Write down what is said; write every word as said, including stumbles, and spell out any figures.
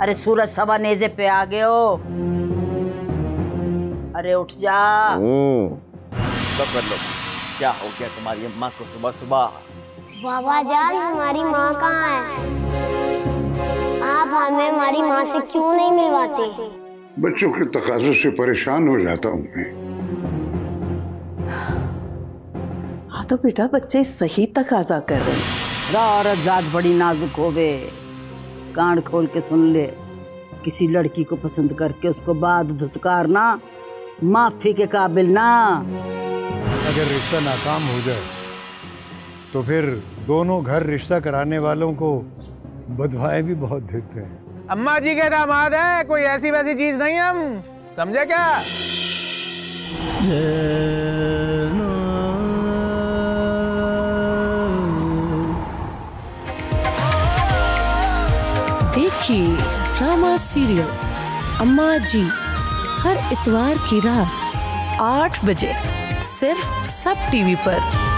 अरे सूरज सवा नेजे पे आ गए हो। अरे उठ जा। तो कर लो। क्या हो गया तुम्हारी अम्मा को सुबह सुबह? बाबा जान हमारी माँ कहाँ है? आप हमें हमारी माँ से क्यों नहीं मिलवाते? बच्चों के तकाज़ों से परेशान हो जाता हूँ मैं। हाँ तो बेटा बच्चे सही तकाजा कर रहे हैं। औरत जात बड़ी नाजुक होवे, कान खोल के सुन ले। किसी लड़की को पसंद करके उसको बाद धुतकारना माफी के काबिल ना। अगर रिश्ता नाकाम हो जाए तो फिर दोनों घर रिश्ता कराने वालों को बदवाएं भी बहुत देते हैं। अम्मा जी के दामाद है, कोई ऐसी वैसी चीज नहीं, हम समझे क्या? देखिए ड्रामा सीरियल अम्मा जी हर इतवार की रात आठ बजे सिर्फ सब टीवी पर।